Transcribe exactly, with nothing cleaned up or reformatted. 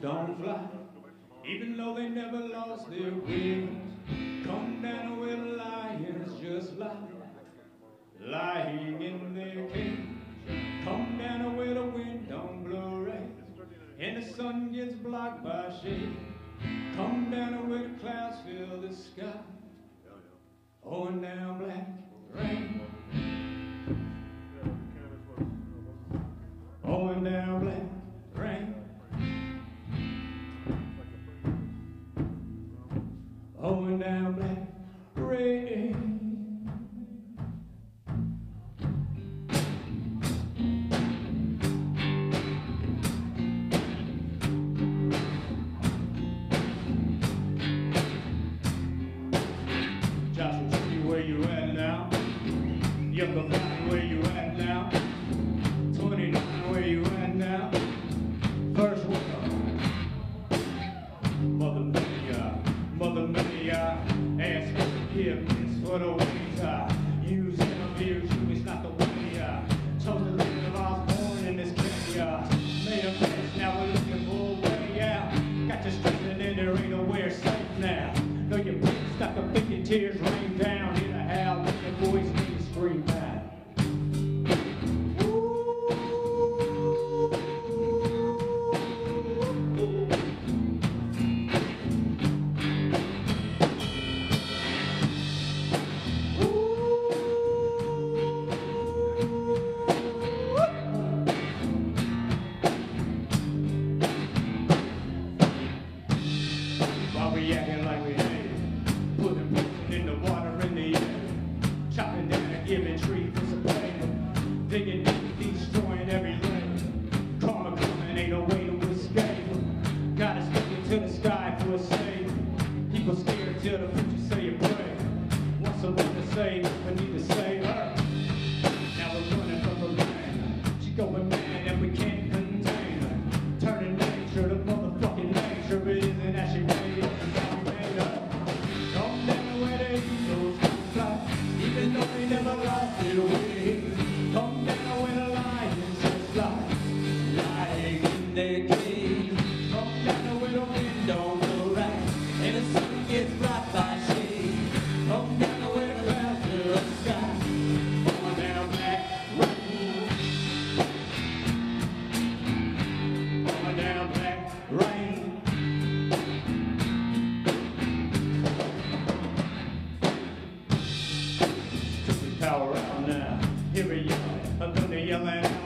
don't fly, even though they never lost their wings. Come down where the lions just lie, lying in their cage. Come down where the wind don't blow rain, and the sun gets blocked by shade. Come down where the clouds fill the sky, pouring down black rain. Pouring down black rain. Pouring down black rain. Joshua Tree, where you at now? Younger Mountain, where you at now? twenty-nine, where you at now? Furstwurld. Mother Mary, Mother Mary, ask for forgiveness for the ways I use and abuse you. It's not the way I chose to live. I was born in this Kenya. Made a mess, now we're looking for a way out. Got you stressing and there ain't nowhere safe now. Know your bitch stuck up in your tears rain down. Hear the howl, make your voice make you scream out. We acting like we hate it, putting poison in the water in the air, chopping down and giving trees for some paper, digging deep, destroying every lane. Karma coming, ain't no way to escape. Gotta stick it to the sky for a save. People scared till the preacher say a prayer. Want someone to save, I need to save her. Now we're running from the rain. She going mad and we can't contain her. Turning nature to motherfucking nature, it isn't as she made it. Even though they never lost their way, come down when the lions just fly, lying in their cage. Come down where the wind don't blow right, and the sun gets blocked by shade. Come down where the clouds fill the sky, pouring down black rain. Pouring down black rain. Power out now, here we are, I'm gonna yell at